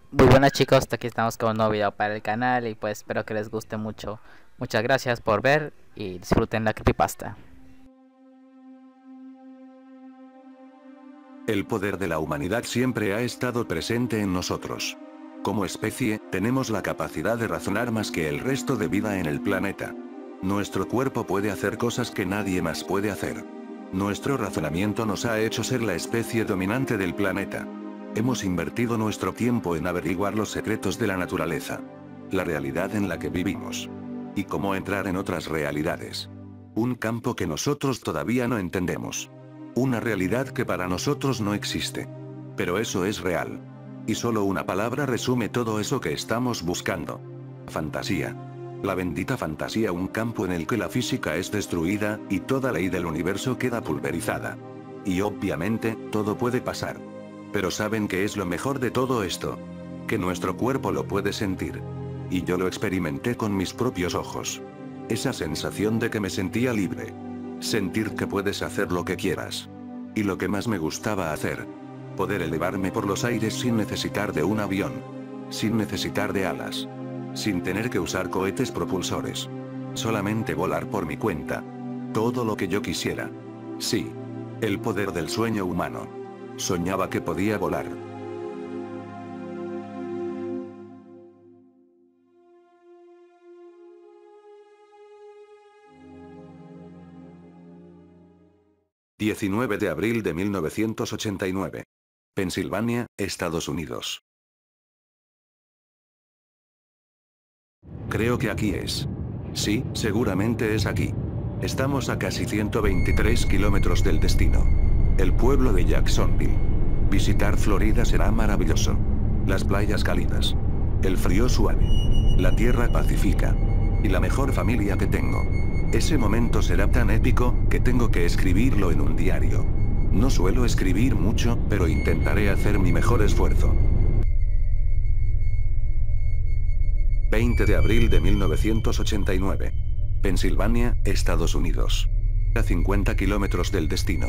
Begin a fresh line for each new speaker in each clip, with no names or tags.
Muy buenas chicos, aquí estamos con un nuevo video para el canal y pues espero que les guste mucho. Muchas gracias por ver y disfruten la creepypasta.
El poder de la humanidad siempre ha estado presente en nosotros. Como especie, tenemos la capacidad de razonar más que el resto de vida en el planeta. Nuestro cuerpo puede hacer cosas que nadie más puede hacer. Nuestro razonamiento nos ha hecho ser la especie dominante del planeta. Hemos invertido nuestro tiempo en averiguar los secretos de la naturaleza, la realidad en la que vivimos, y cómo entrar en otras realidades. Un campo que nosotros todavía no entendemos. Una realidad que para nosotros no existe. Pero eso es real. Y solo una palabra resume todo eso que estamos buscando. Fantasía. La bendita fantasía, un campo en el que la física es destruida, y toda ley del universo queda pulverizada. Y obviamente, todo puede pasar. Pero ¿saben qué es lo mejor de todo esto? Que nuestro cuerpo lo puede sentir. Y yo lo experimenté con mis propios ojos. Esa sensación de que me sentía libre. Sentir que puedes hacer lo que quieras. Y lo que más me gustaba hacer. Poder elevarme por los aires sin necesitar de un avión. Sin necesitar de alas. Sin tener que usar cohetes propulsores. Solamente volar por mi cuenta. Todo lo que yo quisiera. Sí. El poder del sueño humano. Soñaba que podía volar. ...19 de abril de 1989. Pensilvania, Estados Unidos. Creo que aquí es. Sí, seguramente es aquí. Estamos a casi 123 kilómetros del destino. El pueblo de Jacksonville. Visitar Florida será maravilloso. Las playas cálidas. El frío suave. La tierra pacífica. Y la mejor familia que tengo. Ese momento será tan épico, que tengo que escribirlo en un diario. No suelo escribir mucho, pero intentaré hacer mi mejor esfuerzo. 20 de abril de 1989. Pensilvania, Estados Unidos. A 50 kilómetros del destino.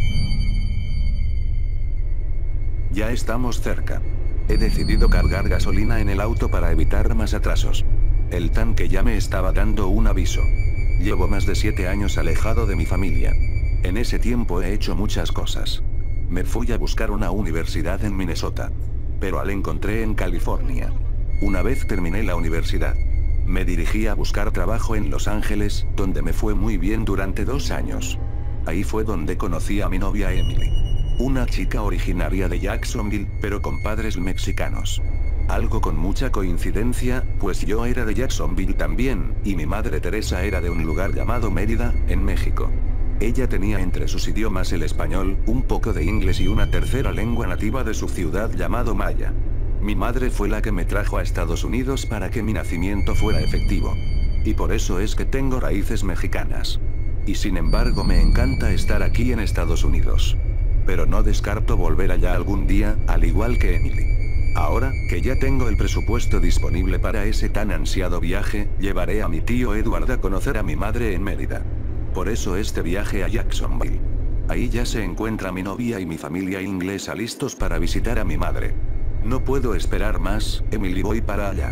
Ya estamos cerca. He decidido cargar gasolina en el auto para evitar más atrasos. El tanque ya me estaba dando un aviso. Llevo más de 7 años alejado de mi familia. En ese tiempo he hecho muchas cosas. Me fui a buscar una universidad en Minnesota. Pero la encontré en California. Una vez terminé la universidad, me dirigí a buscar trabajo en Los Ángeles, donde me fue muy bien durante 2 años. Ahí fue donde conocí a mi novia Emily. Una chica originaria de Jacksonville, pero con padres mexicanos. Algo con mucha coincidencia, pues yo era de Jacksonville también, y mi madre Teresa era de un lugar llamado Mérida, en México. Ella tenía entre sus idiomas el español, un poco de inglés y una tercera lengua nativa de su ciudad llamado maya. Mi madre fue la que me trajo a Estados Unidos para que mi nacimiento fuera efectivo. Y por eso es que tengo raíces mexicanas. Y sin embargo me encanta estar aquí en Estados Unidos. Pero no descarto volver allá algún día, al igual que Emily. Ahora, que ya tengo el presupuesto disponible para ese tan ansiado viaje, llevaré a mi tío Edward a conocer a mi madre en Mérida. Por eso este viaje a Jacksonville. Ahí ya se encuentra mi novia y mi familia inglesa listos para visitar a mi madre. No puedo esperar más, Emily, voy para allá.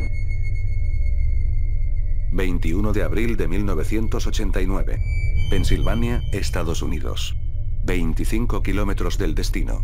21 de abril de 1989. Pensilvania, Estados Unidos. 25 kilómetros del destino.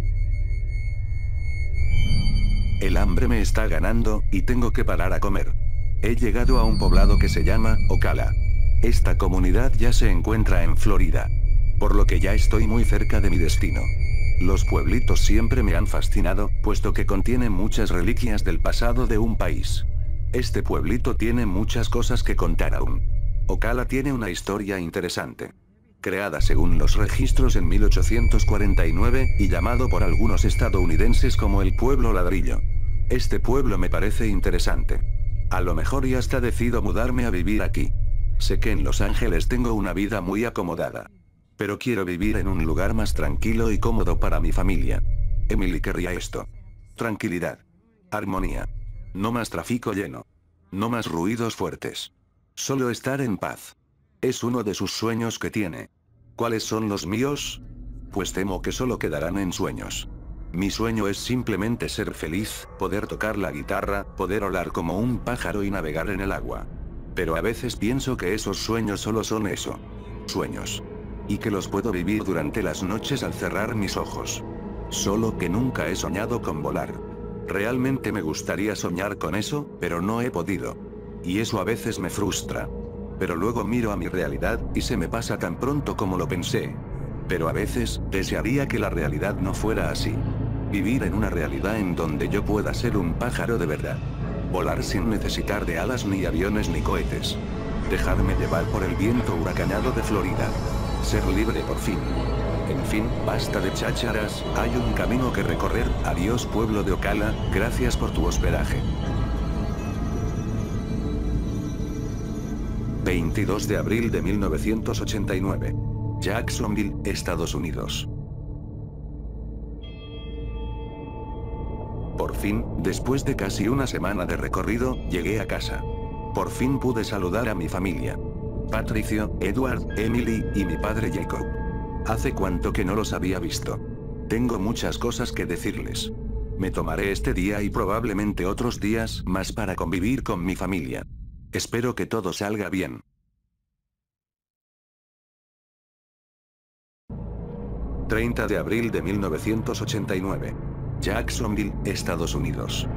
El hambre me está ganando, y tengo que parar a comer. He llegado a un poblado que se llama Ocala. Esta comunidad ya se encuentra en Florida. Por lo que ya estoy muy cerca de mi destino. Los pueblitos siempre me han fascinado, puesto que contienen muchas reliquias del pasado de un país. Este pueblito tiene muchas cosas que contar aún. Ocala tiene una historia interesante. Creada según los registros en 1849, y llamado por algunos estadounidenses como el Pueblo Ladrillo. Este pueblo me parece interesante. A lo mejor y hasta decido mudarme a vivir aquí. Sé que en Los Ángeles tengo una vida muy acomodada. Pero quiero vivir en un lugar más tranquilo y cómodo para mi familia. Emily querría esto. Tranquilidad. Armonía. No más tráfico lleno. No más ruidos fuertes. Solo estar en paz. Es uno de sus sueños que tiene. ¿Cuáles son los míos? Pues temo que solo quedarán en sueños. Mi sueño es simplemente ser feliz, poder tocar la guitarra, poder volar como un pájaro y navegar en el agua. Pero a veces pienso que esos sueños solo son eso. Sueños. Y que los puedo vivir durante las noches al cerrar mis ojos. Solo que nunca he soñado con volar. Realmente me gustaría soñar con eso, pero no he podido. Y eso a veces me frustra. Pero luego miro a mi realidad, y se me pasa tan pronto como lo pensé. Pero a veces, desearía que la realidad no fuera así. Vivir en una realidad en donde yo pueda ser un pájaro de verdad. Volar sin necesitar de alas ni aviones ni cohetes. Dejarme llevar por el viento huracanado de Florida. Ser libre por fin. En fin, basta de chácharas, hay un camino que recorrer. Adiós pueblo de Ocala, gracias por tu hospedaje. 22 de abril de 1989. Jacksonville, Estados Unidos. Por fin, después de casi una semana de recorrido, llegué a casa. Por fin pude saludar a mi familia. Patricio, Edward, Emily, y mi padre Jacob. Hace cuánto que no los había visto. Tengo muchas cosas que decirles. Me tomaré este día y probablemente otros días más para convivir con mi familia. Espero que todo salga bien. 30 de abril de 1989. Jacksonville, Estados Unidos.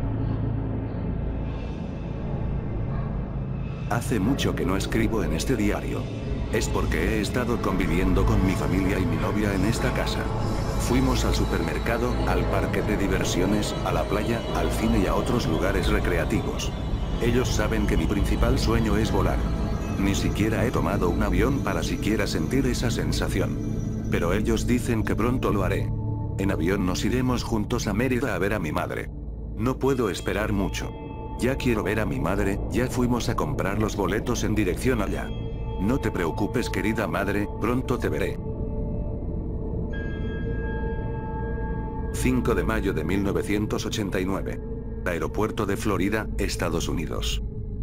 Hace mucho que no escribo en este diario. Es porque he estado conviviendo con mi familia y mi novia en esta casa. Fuimos al supermercado, al parque de diversiones, a la playa, al cine y a otros lugares recreativos. Ellos saben que mi principal sueño es volar. Ni siquiera he tomado un avión para siquiera sentir esa sensación. Pero ellos dicen que pronto lo haré. En avión nos iremos juntos a Mérida a ver a mi madre. No puedo esperar mucho. Ya quiero ver a mi madre, ya fuimos a comprar los boletos en dirección allá. No te preocupes querida madre, pronto te veré. 5 de mayo de 1989. Aeropuerto de Florida, Estados Unidos.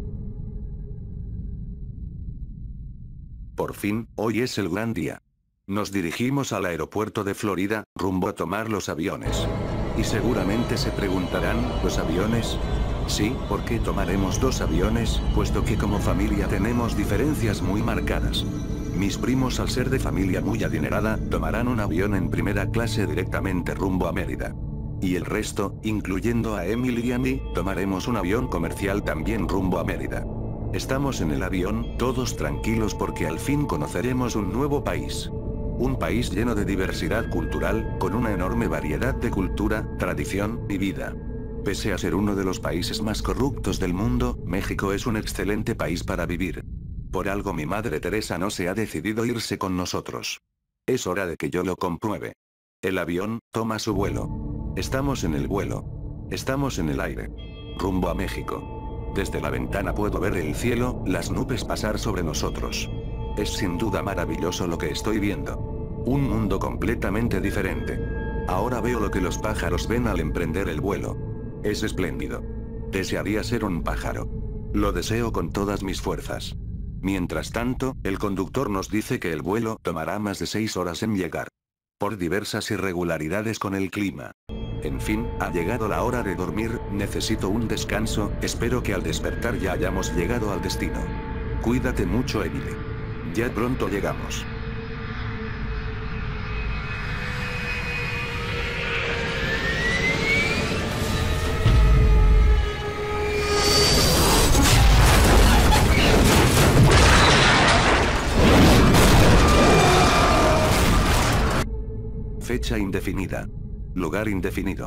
Por fin, hoy es el gran día. Nos dirigimos al aeropuerto de Florida, rumbo a tomar los aviones. Y seguramente se preguntarán, ¿los aviones? Sí, ¿por qué tomaremos dos aviones? Puesto que como familia tenemos diferencias muy marcadas. Mis primos, al ser de familia muy adinerada, tomarán un avión en primera clase directamente rumbo a Mérida. Y el resto, incluyendo a Emily y a mí, tomaremos un avión comercial también rumbo a Mérida. Estamos en el avión, todos tranquilos porque al fin conoceremos un nuevo país. Un país lleno de diversidad cultural, con una enorme variedad de cultura, tradición y vida. Pese a ser uno de los países más corruptos del mundo, México es un excelente país para vivir. Por algo mi madre Teresa no se ha decidido irse con nosotros. Es hora de que yo lo compruebe. El avión toma su vuelo. Estamos en el vuelo. Estamos en el aire. Rumbo a México. Desde la ventana puedo ver el cielo, las nubes pasar sobre nosotros. Es sin duda maravilloso lo que estoy viendo. Un mundo completamente diferente. Ahora veo lo que los pájaros ven al emprender el vuelo. Es espléndido. Desearía ser un pájaro. Lo deseo con todas mis fuerzas. Mientras tanto, el conductor nos dice que el vuelo tomará más de 6 horas en llegar. Por diversas irregularidades con el clima. En fin, ha llegado la hora de dormir, necesito un descanso, espero que al despertar ya hayamos llegado al destino. Cuídate mucho Emily. Ya pronto llegamos. Fecha indefinida. Lugar indefinido.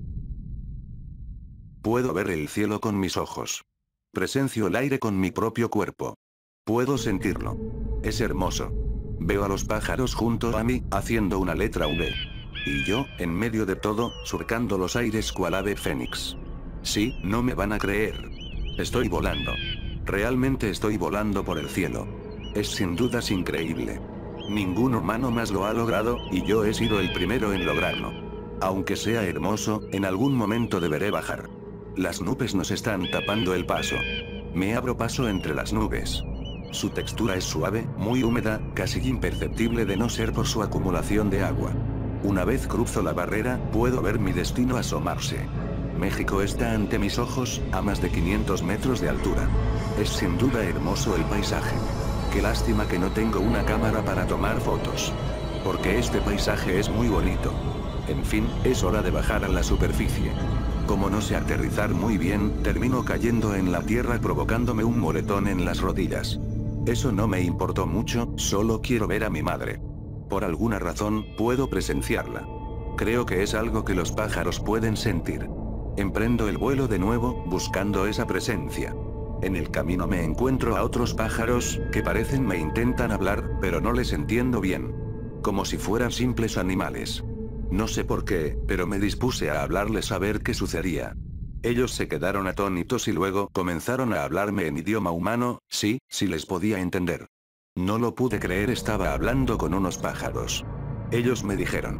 Puedo ver el cielo con mis ojos. Presencio el aire con mi propio cuerpo. Puedo sentirlo. Es hermoso. Veo a los pájaros junto a mí, haciendo una letra V. Y yo, en medio de todo, surcando los aires cual ave fénix. Sí, no me van a creer. Estoy volando. Realmente estoy volando por el cielo. Es sin dudas increíble. Ningún humano más lo ha logrado, y yo he sido el primero en lograrlo. Aunque sea hermoso, en algún momento deberé bajar. Las nubes nos están tapando el paso. Me abro paso entre las nubes. Su textura es suave, muy húmeda, casi imperceptible de no ser por su acumulación de agua. Una vez cruzo la barrera, puedo ver mi destino asomarse. México está ante mis ojos, a más de 500 metros de altura. Es sin duda hermoso el paisaje. Qué lástima que no tengo una cámara para tomar fotos. Porque este paisaje es muy bonito. En fin, es hora de bajar a la superficie. Como no sé aterrizar muy bien, termino cayendo en la tierra provocándome un moretón en las rodillas. Eso no me importó mucho, solo quiero ver a mi madre. Por alguna razón, puedo presenciarla. Creo que es algo que los pájaros pueden sentir. Emprendo el vuelo de nuevo, buscando esa presencia. En el camino me encuentro a otros pájaros, que parecen me intentan hablar, pero no les entiendo bien. Como si fueran simples animales. No sé por qué, pero me dispuse a hablarles a ver qué sucedía. Ellos se quedaron atónitos y luego comenzaron a hablarme en idioma humano, sí les podía entender. No lo pude creer, estaba hablando con unos pájaros. Ellos me dijeron: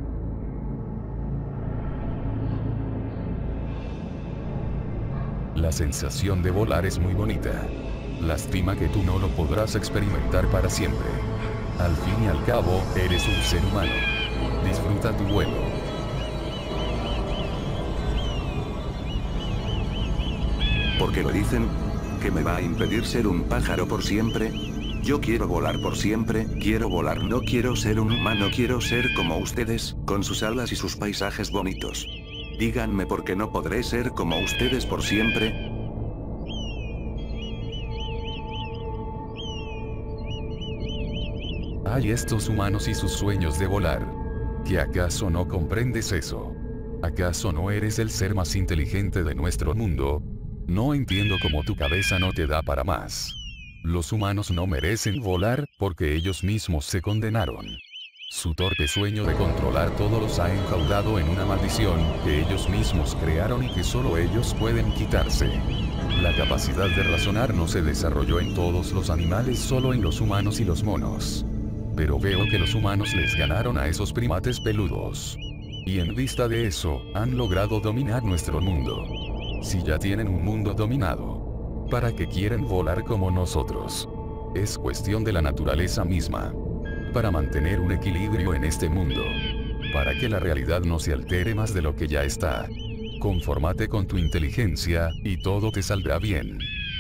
la sensación de volar es muy bonita. Lástima que tú no lo podrás experimentar para siempre. Al fin y al cabo, eres un ser humano. Disfruta tu vuelo.
¿Por qué lo dicen? ¿Que me va a impedir ser un pájaro por siempre? Yo quiero volar por siempre, quiero volar, no quiero ser un humano, quiero ser como ustedes, con sus alas y sus paisajes bonitos. Díganme por qué no podré ser como ustedes por siempre.
Hay estos humanos y sus sueños de volar. ¿Que acaso no comprendes eso? ¿Acaso no eres el ser más inteligente de nuestro mundo? No entiendo cómo tu cabeza no te da para más. Los humanos no merecen volar, porque ellos mismos se condenaron. Su torpe sueño de controlar todo los ha encaudado en una maldición, que ellos mismos crearon y que solo ellos pueden quitarse. La capacidad de razonar no se desarrolló en todos los animales, solo en los humanos y los monos. Pero veo que los humanos les ganaron a esos primates peludos. Y en vista de eso, han logrado dominar nuestro mundo. Si ya tienen un mundo dominado, ¿para qué quieren volar como nosotros? Es cuestión de la naturaleza misma. Para mantener un equilibrio en este mundo. Para que la realidad no se altere más de lo que ya está. Confórmate con tu inteligencia, y todo te saldrá bien.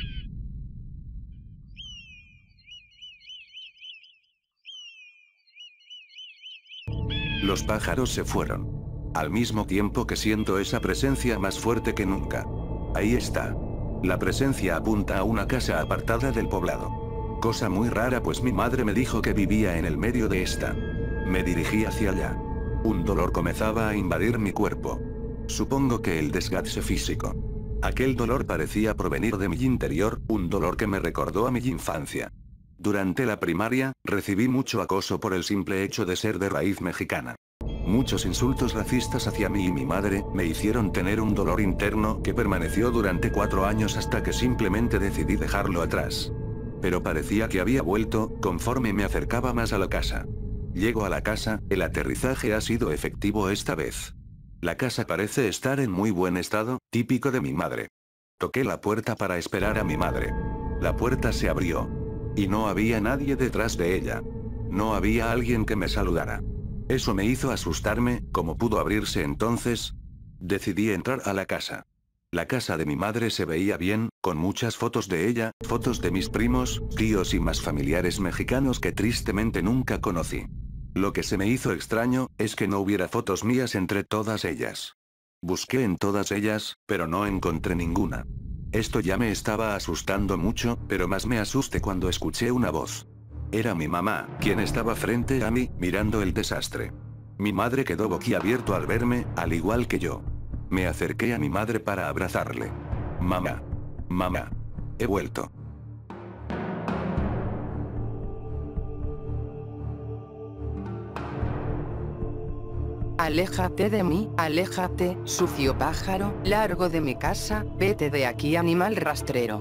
Los pájaros se fueron. Al mismo tiempo que siento esa presencia más fuerte que nunca. Ahí está. La presencia apunta a una casa apartada del poblado. Cosa muy rara, pues mi madre me dijo que vivía en el medio de esta. Me dirigí hacia allá. Un dolor comenzaba a invadir mi cuerpo. Supongo que el desgaste físico. Aquel dolor parecía provenir de mi interior, un dolor que me recordó a mi infancia. Durante la primaria, recibí mucho acoso por el simple hecho de ser de raíz mexicana. Muchos insultos racistas hacia mí y mi madre, me hicieron tener un dolor interno que permaneció durante 4 años hasta que simplemente decidí dejarlo atrás. Pero parecía que había vuelto, conforme me acercaba más a la casa. Llego a la casa, el aterrizaje ha sido efectivo esta vez. La casa parece estar en muy buen estado, típico de mi madre. Toqué la puerta para esperar a mi madre. La puerta se abrió. Y no había nadie detrás de ella. No había alguien que me saludara. Eso me hizo asustarme. ¿Cómo pudo abrirse entonces? Decidí entrar a la casa. La casa de mi madre se veía bien, con muchas fotos de ella, fotos de mis primos, tíos y más familiares mexicanos que tristemente nunca conocí. Lo que se me hizo extraño, es que no hubiera fotos mías entre todas ellas. Busqué en todas ellas, pero no encontré ninguna. Esto ya me estaba asustando mucho, pero más me asusté cuando escuché una voz. Era mi mamá, quien estaba frente a mí, mirando el desastre. Mi madre quedó boquiabierto al verme, al igual que yo. Me acerqué a mi madre para abrazarle. Mamá. Mamá. He vuelto.
Aléjate de mí, aléjate, sucio pájaro, largo de mi casa, vete de aquí, animal rastrero.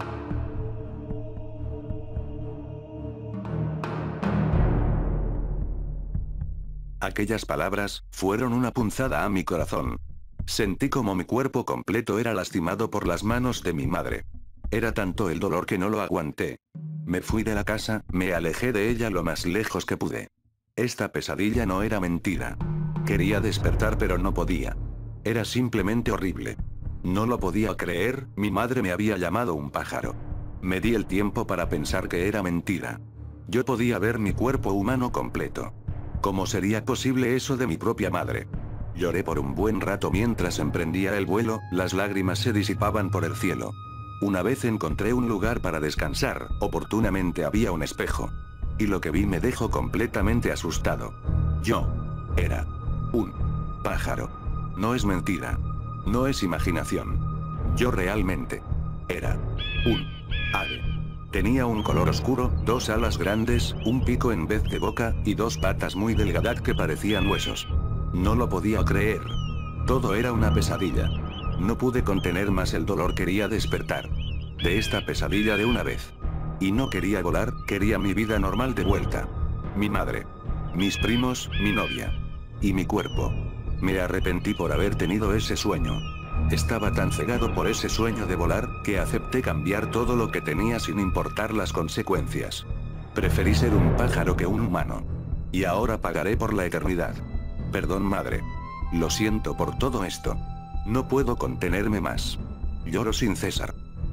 Aquellas palabras, fueron una punzada a mi corazón. Sentí como mi cuerpo completo era lastimado por las manos de mi madre. Era tanto el dolor que no lo aguanté. Me fui de la casa, me alejé de ella lo más lejos que pude. Esta pesadilla no era mentira. Quería despertar pero no podía. Era simplemente horrible. No lo podía creer, mi madre me había llamado un pájaro. Me di el tiempo para pensar que era mentira. Yo podía ver mi cuerpo humano completo. ¿Cómo sería posible eso de mi propia madre? Lloré por un buen rato mientras emprendía el vuelo, las lágrimas se disipaban por el cielo. Una vez encontré un lugar para descansar, oportunamente había un espejo. Y lo que vi me dejó completamente asustado. Yo era un pájaro. No es mentira. No es imaginación. Yo realmente era un ave. Tenía un color oscuro, 2 alas grandes, un pico en vez de boca, y 2 patas muy delgadas que parecían huesos. No lo podía creer. Todo era una pesadilla. No pude contener más el dolor, quería despertar de esta pesadilla de una vez. Y no quería volar, quería mi vida normal de vuelta. Mi madre. Mis primos, mi novia. Y mi cuerpo. Me arrepentí por haber tenido ese sueño. Estaba tan cegado por ese sueño de volar, que acepté cambiar todo lo que tenía sin importar las consecuencias. Preferí ser un pájaro que un humano. Y ahora pagaré por la eternidad. Perdón, madre. Lo siento por todo esto. No puedo contenerme más. Lloro sin cesar.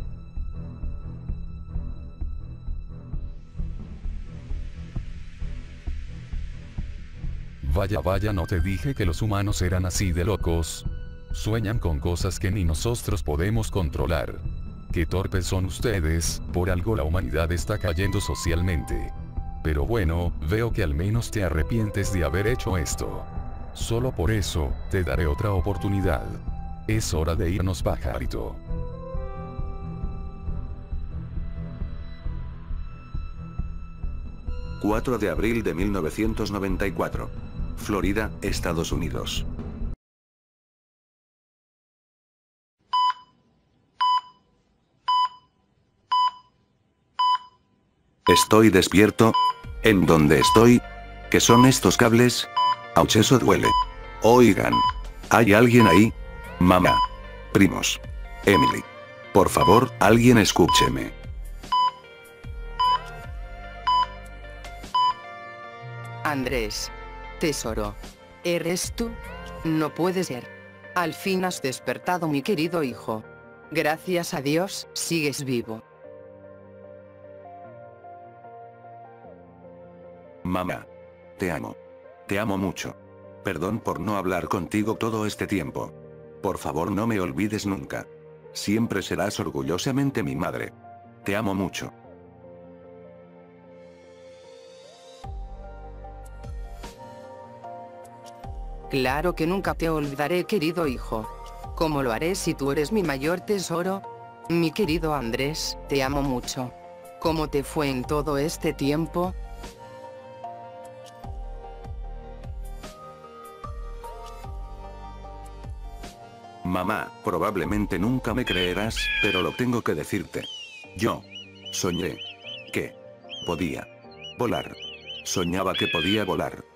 Vaya, ¿no te dije que los humanos eran así de locos? Sueñan con cosas que ni nosotros podemos controlar. Qué torpes son ustedes, por algo la humanidad está cayendo socialmente. Pero bueno, veo que al menos te arrepientes de haber hecho esto. Solo por eso, te daré otra oportunidad. Es hora de irnos, pajarito.
...4 de abril de 1994. Florida, Estados Unidos. Estoy despierto. ¿En dónde estoy? ¿Qué son estos cables? Auch, eso duele. Oigan. ¿Hay alguien ahí? Mamá. Primos. Emily. Por favor, alguien escúcheme.
Andrés. Tesoro. ¿Eres tú? No puede ser. Al fin has despertado, mi querido hijo. Gracias a Dios, sigues vivo.
Mamá. Te amo. Te amo mucho. Perdón por no hablar contigo todo este tiempo. Por favor, no me olvides nunca. Siempre serás orgullosamente mi madre. Te amo mucho.
Claro que nunca te olvidaré, querido hijo. ¿Cómo lo haré si tú eres mi mayor tesoro? Mi querido Andrés, te amo mucho. ¿Cómo te fue en todo este tiempo?
Mamá, probablemente nunca me creerás, pero lo tengo que decirte. Yo soñé que podía volar. Soñaba que podía volar.